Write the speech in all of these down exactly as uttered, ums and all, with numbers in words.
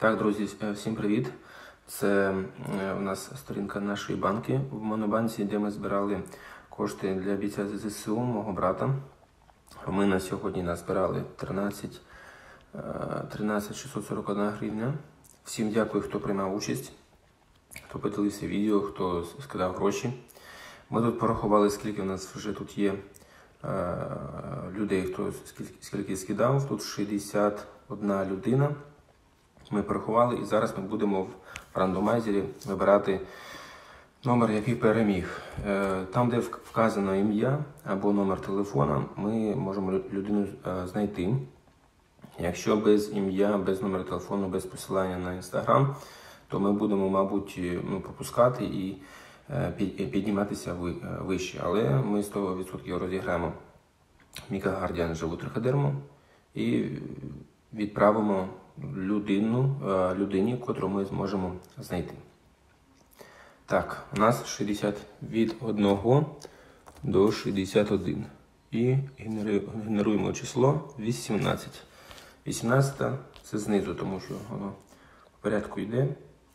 Так, друзі, всім привіт! Це у нас сторінка нашої банки в Монобанці, де ми збирали кошти для бійця ЗСУ, мого брата. Ми на сьогодні назбирали тринадцять тисяч шістсот сорок одна гривня. Всім дякую, хто приймав участь, хто поділився відео, хто скидав гроші. Ми тут порахували, скільки у нас вже тут є людей, хто скільки скидав. Тут шістдесят одна людина. Ми порахували і зараз ми будемо в рандомайзері вибирати номер, який переміг. Там, де вказано ім'я або номер телефона, ми можемо людину знайти. Якщо без ім'я, без номера телефону, без посилання на інстаграм, то ми будемо, мабуть, ну, пропускати і підніматися вище. Але ми сто відсотків розіграємо Міка Гардіан живу триходерму і відправимо людину, людині, котру ми зможемо знайти. Так, у нас шістдесят від одного до шістдесят один. І генеруємо число вісімнадцять. вісімнадцять це знизу, тому що воно в порядку йде.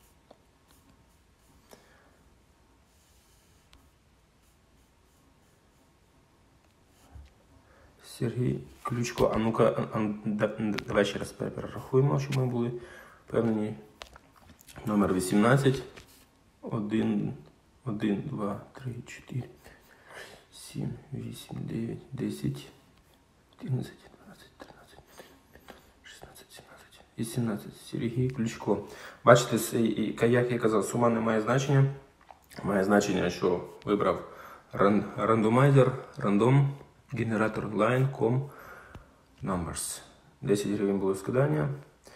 Сергій Ключко. А ну-ка, давай ще раз перерахуємо, щоб ми були впевнені. Номер вісімнадцять. один, один, два, три, чотири, сім, вісім, дев'ять, десять, одинадцять, дванадцять, тринадцять, шістнадцять, сімнадцять, вісімнадцять. Сергій Ключко. Бачите, як я казав, сума не має значення. Має значення, що вибрав рандомайзер, рандом. Генератор line точка ком numbers. десять гривень було скидання.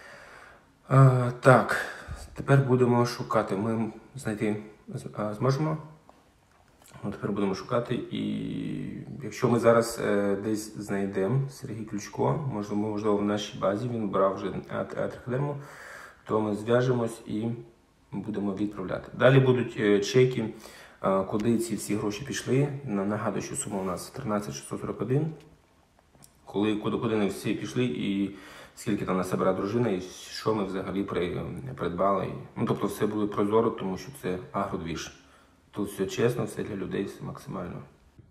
А, так, тепер будемо шукати. Ми знайти а, зможемо. Ну, тепер будемо шукати. І якщо ми зараз е, десь знайдемо Сергій Ключко, можливо, можливо в нашій базі, він брав вже триходерму, то ми зв'яжемось і будемо відправляти. Далі будуть е, чеки. Куди ці всі гроші пішли. Нагадую, що сума у нас тринадцять тисяч шістсот сорок один. Коли, куди, куди вони всі пішли і скільки там насобирала дружина, і що ми взагалі придбали. Ну, тобто все буде прозоро, тому що це агродвіж. Тут все чесно, все для людей, все максимально.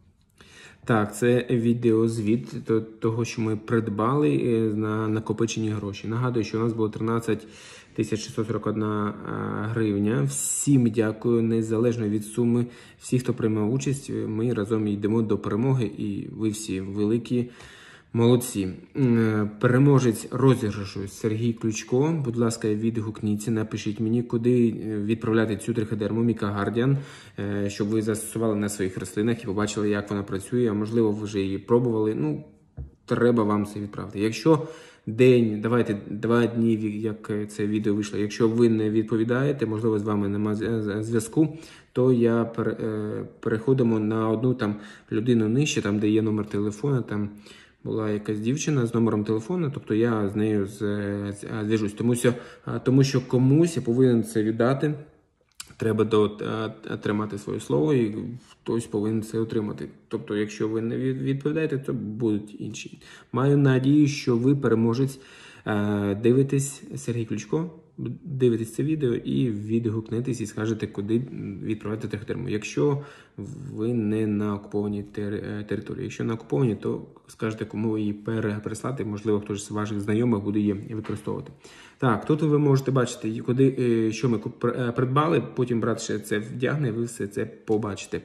Так, це відеозвіт того, що ми придбали на накопичені гроші. Нагадую, що у нас було тринадцять тисяч шістсот сорок одна гривня. Всім дякую, незалежно від суми. Всі, хто приймав участь, ми разом йдемо до перемоги, і ви всі великі молодці. Переможець розіграшу Сергій Ключко. Будь ласка, відгукніться, напишіть мені, куди відправляти цю триходерму Міка Гардіан, щоб ви застосували на своїх рослинах і побачили, як вона працює. А можливо, ви вже її пробували. Ну, треба вам це відправити. Якщо день, давайте два дні, як це відео вийшло, якщо ви не відповідаєте, можливо, з вами немає зв'язку, то я переходимо на одну там людину нижче, там, де є номер телефону, там була якась дівчина з номером телефону, тобто я з нею зв'яжусь. Тому що, тому що комусь я повинен це віддати, треба тримати своє слово, і хтось повинен це отримати. Тобто, якщо ви не відповідаєте, то будуть інші. Маю надію, що ви, переможець, дивитесь Сергій Ключко, дивитесь це відео і відгукнетесь і скажете, куди відправляти триходерму. Якщо ви не на окупованій території. Якщо на окупованій, то скажете, кому її переслати. Можливо, хтось з ваших знайомих буде її використовувати. Так, тут ви можете бачити, куди, що ми придбали, потім брат ще це вдягне, ви все це побачите.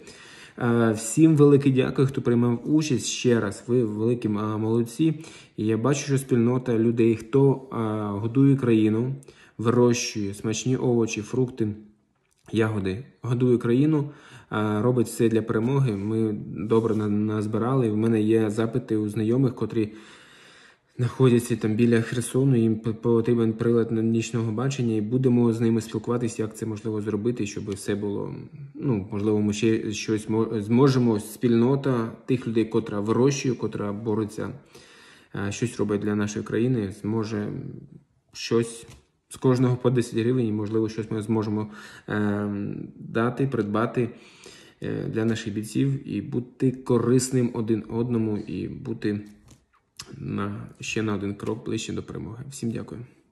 Всім велике дякую, хто приймав участь. Ще раз, ви великі молодці. І я бачу, що спільнота людей, хто годує країну, вирощує смачні овочі, фрукти, ягоди, годує країну, робить все для перемоги. Ми добре назбирали. В мене є запити у знайомих, котрі знаходяться там біля Херсону, їм потрібен прилад нічного бачення, і будемо з ними спілкуватися, як це можливо зробити, щоб все було, ну, можливо, ми ще щось зможемо, спільнота тих людей, котра вирощує, котра бореться, щось робить для нашої країни, зможе щось з кожного по десять гривень, і, можливо, щось ми зможемо е, дати, придбати е, для наших бійців і бути корисним один одному, і бути на, ще на один крок ближче до перемоги. Всім дякую.